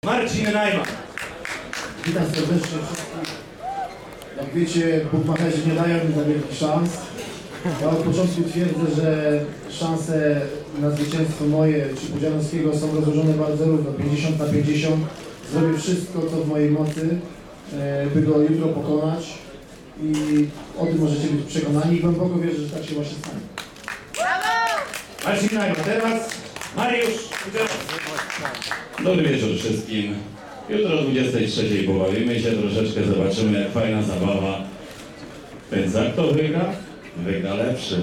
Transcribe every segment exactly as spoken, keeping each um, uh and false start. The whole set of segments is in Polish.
Marcin Najman. Witam serdecznie wszystkich. Jak wiecie, bukmacherzy nie dają mi za wielkich szans. Ja od początku twierdzę, że szanse na zwycięstwo moje czy Pudzianowskiego są rozłożone bardzo równo, pięćdziesiąt na pięćdziesiąt. Zrobię wszystko, co w mojej mocy, by go jutro pokonać i o tym możecie być przekonani i głęboko wierzę, że tak się właśnie stanie. Marcin Najman, teraz Mariusz Pudzianowski. Dobry wieczór wszystkim. Jutro o dwudziestej trzeciej pobawimy się troszeczkę, zobaczymy jak fajna zabawa. Więc jak kto wygra? Wygra lepszy.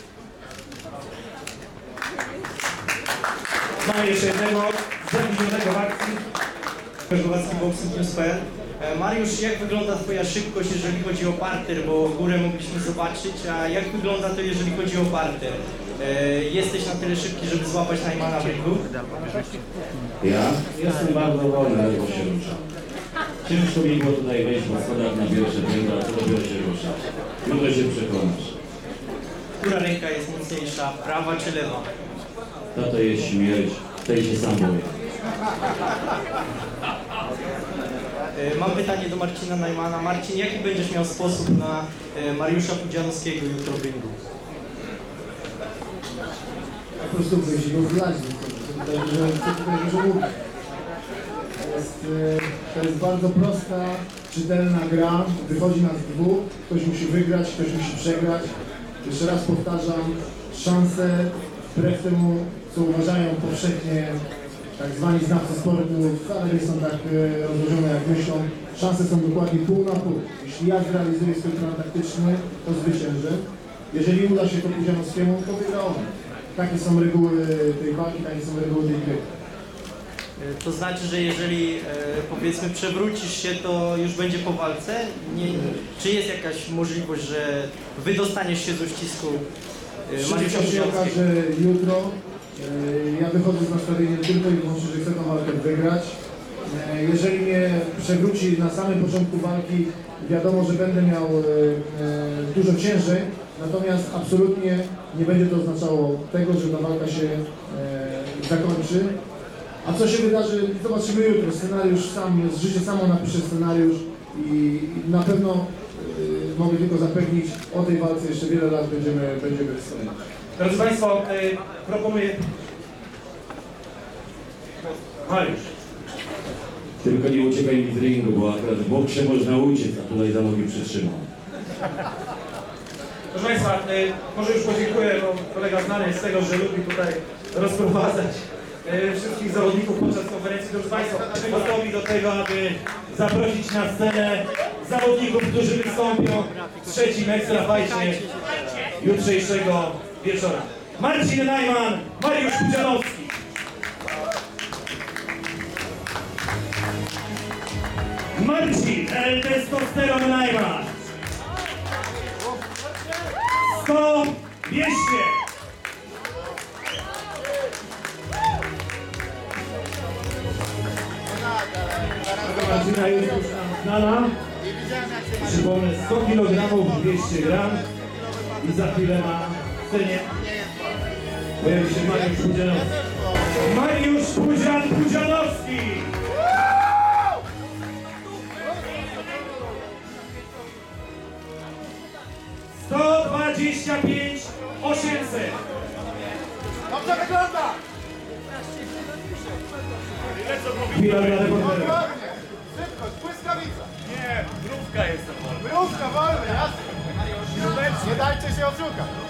Mamy jeszcze jednego zamienionego w akcji. Głowacki Boxing News kropka p l. Mariusz, jak wygląda Twoja szybkość, jeżeli chodzi o parter, bo górę mogliśmy zobaczyć, a jak wygląda to, jeżeli chodzi o parter? E, jesteś na tyle szybki, żeby złapać Najmana w ringu? Ja jestem bardzo wolny, ledwo się ruszam. Ciężko mi było tutaj wejść po schodach na pierwsze piętro, a co dopiero się ruszać. Jutro się przekonasz. Która ręka jest mocniejsza, prawa czy lewa? Ta to jest śmierć, tej się sam boję. E, mam pytanie do Marcina Najmana. Marcin, jaki będziesz miał sposób na e, Mariusza Pudzianowskiego jutro w ringu? Po prostu wyjść go zlać, co tutaj dużo mówić. To jest, to jest bardzo prosta, czytelna gra, wychodzi nas dwóch, ktoś musi wygrać, ktoś musi przegrać. Jeszcze raz powtarzam, szanse, wbrew temu, co uważają powszechnie tak zwani znawcy sportu, wcale nie są tak rozłożone jak myślą. Szanse są dokładnie pół na pół. Jeśli ja zrealizuję swój plan taktyczny, to zwyciężę. Jeżeli uda się to Pudzianowskiemu, to wygra on. Takie są reguły tej walki, takie są reguły tej gry. E, to znaczy, że jeżeli e, powiedzmy przewrócisz się, to już będzie po walce? Nie, czy jest jakaś możliwość, że wydostaniesz się z uścisku e, Mariusza Wszystko się Pudzianowskiego? okaże jutro. E, Ja wychodzę z nastawieniem tylko i wyłącznie, że chcę tę walkę wygrać. E, Jeżeli mnie przewróci na samym początku walki, wiadomo, że będę miał e, e, dużo ciężej, natomiast absolutnie nie będzie to oznaczało tego, że ta walka się e, zakończy. A co się wydarzy, zobaczymy jutro. Scenariusz sam, życie samo napisze scenariusz i na pewno e, mogę tylko zapewnić, o tej walce jeszcze wiele lat będziemy, będziemy wspominać. Drodzy Państwo, y, proponuję... Mariusz. Tylko nie uciekaj mi z ringu, bo akurat w boksie można uciec, a tutaj za nogi przytrzymam. Proszę Państwa, y, może już podziękuję, bo kolega znany jest z tego, że lubi tutaj rozprowadzać y, wszystkich zawodników podczas konferencji. Proszę Państwa, gotowi do tego, aby zaprosić na scenę zawodników, którzy wystąpią w trzecim ekstra fajcie jutrzejszego wieczora. Marcin Najman, Mariusz Pudzianowski. Marcin El Testosteron Najman. sto, dwieście. Marcina jest już nam znana. Przypomnę, sto kilogramów, dwieście gram. I za chwilę na scenie pojawi się Mariusz Pudzianowski. Mariusz Pudzian Pudzianowski! sto dwadzieścia pięć osiemset. Dobrze wygląda! Chwila dla reportera. Dokładnie! Szybkość, błyskawica! Nie, mrówka jest to wolna. Mrówka wolna, jasne! Nie dajcie się oszukać!